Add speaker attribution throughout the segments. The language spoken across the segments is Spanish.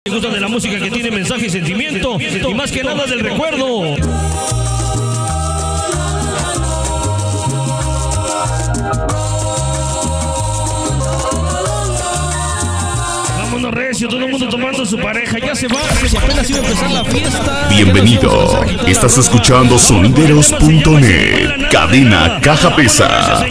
Speaker 1: Me gusta de la música que tiene mensaje y sentimiento y más que nada del recuerdo. Vámonos recio, todo el mundo tomando su pareja, ya se va, si apenas iba a empezar la fiesta.
Speaker 2: Bienvenido, estás escuchando sonideros.net, cadena Caja Pesa.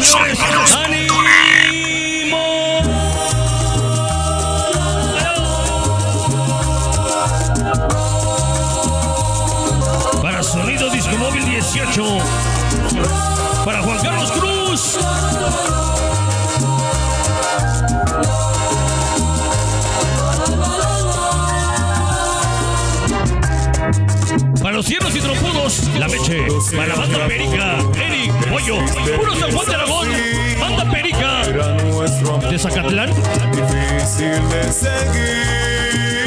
Speaker 1: Para Sonido Disco Móvil 18, para Juan Carlos Cruz. Para los cierros y trompudos, La Meche. Para la banda Perica, Eric, Pollo, Puro San Juan de Aragón, banda Perica de Zacatlán.
Speaker 3: Difícil de seguir.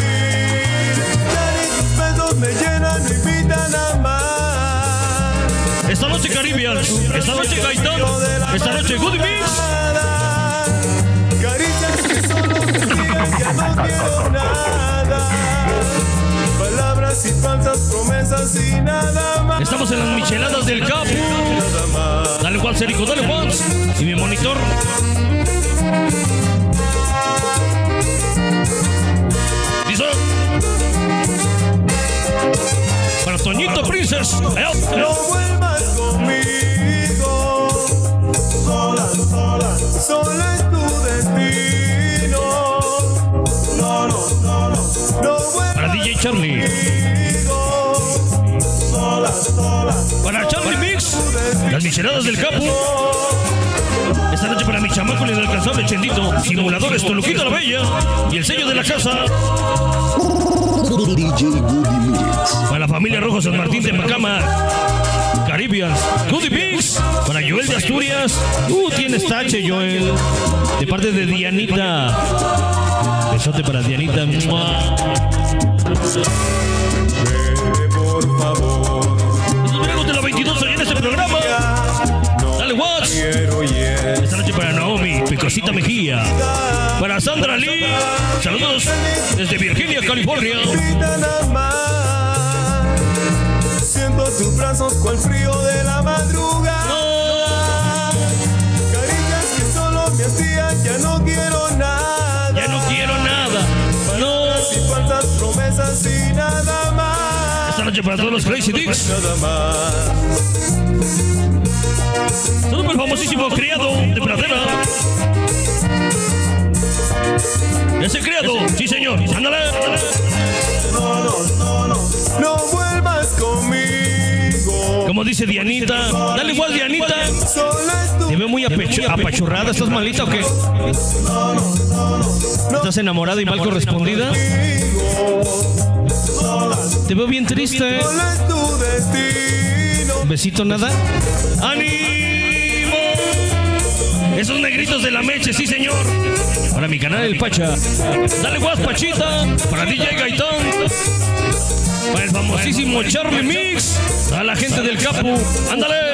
Speaker 3: Besos me llenan, me invitan a amar.
Speaker 1: Esta noche Caribbeans, esta noche Gaitán, esta noche Goody Mix.
Speaker 3: Caricias que solo me digan, ya no quiero nada. Palabras y falsas promesas y nada más.
Speaker 1: Estamos en las micheladas del Capu. Dale Juan, Erico, dale Juan. Y mi monitor. ¿Listo? Para Toñito Princess.
Speaker 3: No vuelvas conmigo. Sola, sola, sola es tu destino. No, no, no, no. No vuelvas
Speaker 1: Para DJ Charlie.
Speaker 3: sola, sola.
Speaker 1: Para Charlie Mix. Las micheladas del Capu. Esta noche para mi chamaco el inalcanzable Chendito. Simuladores Toluquita la Bella. Y el sello de la casa.
Speaker 2: DJ Goody Mix.
Speaker 1: Para la familia Rojo San Martín de Macama. Caribbeans. Goody Mix. Para Joel de Asturias. Tienes tache, Joel. De parte de Dianita. Besote para Dianita. ¡Mua!
Speaker 3: Por favor.
Speaker 1: Nos veremos de la 22 hoy en este programa. Dale, Watts.
Speaker 3: Quiero
Speaker 1: Esta noche para Naomi, Picosita Mejía. Para Sandra Lee. Saludos desde Virginia, California.
Speaker 3: invitan a amar. Siento tus brazos con el frío de la madrugada. Caricias que solo me hacían, ya no quiero nada.
Speaker 1: Ya no quiero nada. No.
Speaker 3: Y falsas promesas y nada más.
Speaker 1: Esta noche para todos los Crazy Dicks.
Speaker 3: Nada más.
Speaker 1: Todo por el famosísimo criado de Pradera. Ese criado, sí señor. Ándale.
Speaker 3: No, no, no, no. No vuelvas conmigo.
Speaker 1: Como dice Dianita. Dale igual, Dianita.
Speaker 3: Sola es tu
Speaker 1: Te veo muy apachurrada. ¿Estás malita o qué? ¿Estás enamorada y mal correspondida? Te veo bien triste.
Speaker 3: sola es tu destino.
Speaker 1: Besito nada. ¡Ánimo! Esos negritos de la Meche, sí señor. Para mi canal El Pacha. Dale guas, Pachita. Para DJ Gaitán. Para el famosísimo Charlie Mix. A la gente del Capu. Ándale.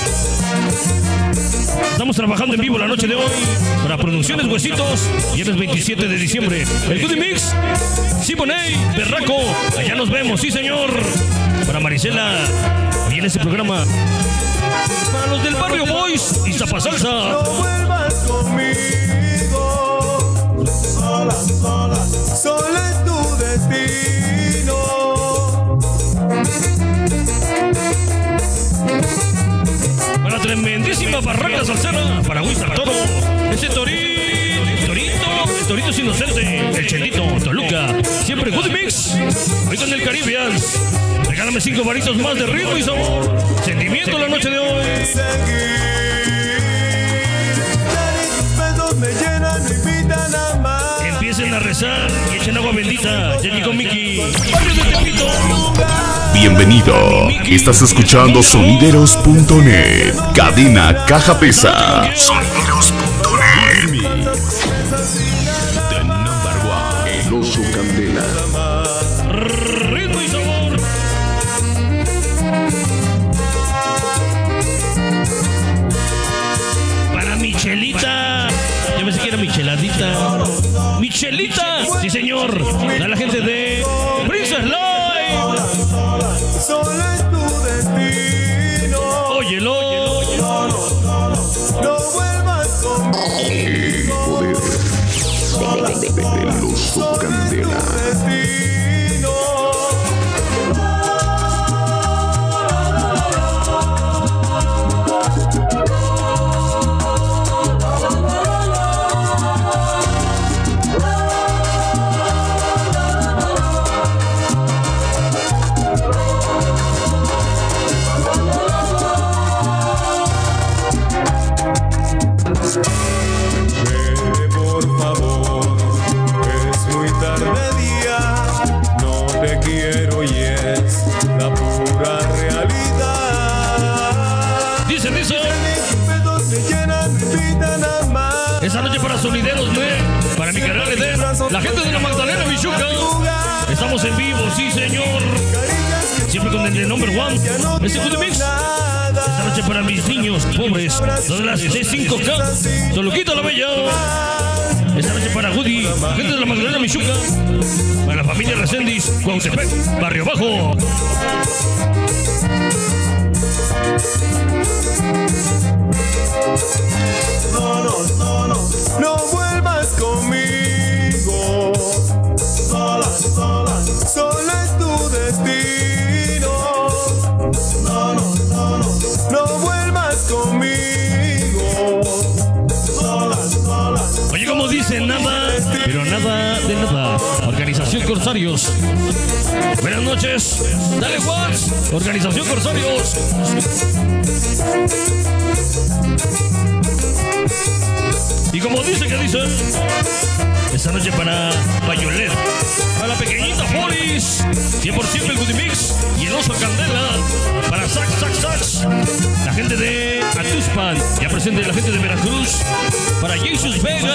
Speaker 1: Estamos trabajando en vivo la noche de hoy para Producciones Huesitos. Viernes 27 de diciembre. El Goody Mix. Siboney, Berraco. Allá nos vemos, sí señor. Para Marisela. Ahí en ese programa. Para los del Barrio Boys y Zapa Salsa.
Speaker 3: No vuelvas conmigo. Sola, sola, sola es tu destino.
Speaker 1: Para la tremendísima Barraca Salsera. Para Winston Toro. Ese Torito es inocente. El Chendito, Toluca. Siempre Goody Mix. Ahorita en el Caribbeans. Regálame 5 varitos más de ritmo y sabor. Sentimiento la noche de hoy.
Speaker 3: Besos me llenan, me invitan a amar.
Speaker 1: Empiecen a rezar y echen agua bendita. Ya llegó Mickey. Barrio de Tepito.
Speaker 2: Bienvenido, estás escuchando sonideros.net, cadena Caja Pesa. Sonideros.net. The number one. El oso Candela.
Speaker 1: Ritmo y sabor. Para Michelita. Yo pensé que era Micheladita. Michelita. Sí, señor. A la gente de estamos en vivo, sí señor. Siempre con el number one. Este Goodie Mix. Esta noche para mis niños pobres. Todas las D5K. Toluquita la Bella. Esta noche para Woody, gente de la Magdalena Michuca. Para la familia Recendis, Cuautepec, Barrio Bajo.
Speaker 3: No vuelvas conmigo. Sola es tu destino. No vuelvas conmigo.
Speaker 1: Oye, como dicen, nada, pero nada de nada. Organización Corsarios. Buenas noches. Dale, Watts. Organización Corsarios. Y como dice que dicen, esta noche para Bayolet, para la pequeñita Foris, 100% el Goodie Mix y el Oso Candela, para Sax, la gente de Atuspan, ya presente la gente de Veracruz, para Jesus Vega.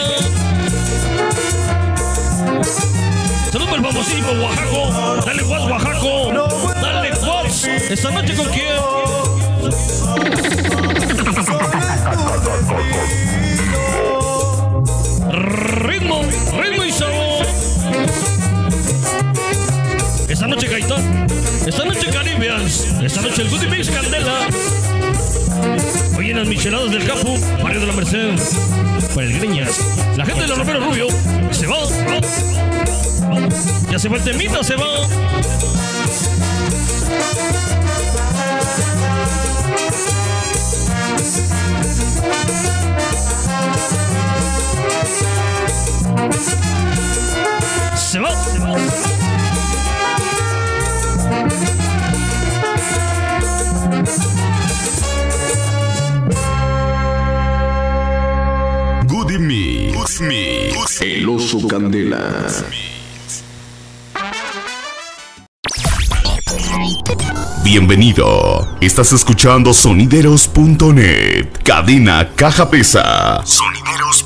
Speaker 1: Saludos para el famosísimo Oaxaco, dale Watts Oaxaco, dale Watts, esta noche con quién. Ritmo y sabor. Esta noche Gaitán, esta noche Caribbeans, esta noche el Goodie Mix Candela. Hoy en las micheladas del Capu, Barrio de la Merced, para el Greñas, la gente de la Romero Rubio, se va. Ya se va el temita, se va. Se va.
Speaker 2: Goodie Mix. El Oso Candela. Bienvenido. Estás escuchando Sonideros.net. Cadena Caja Pesa. Sonideros.net.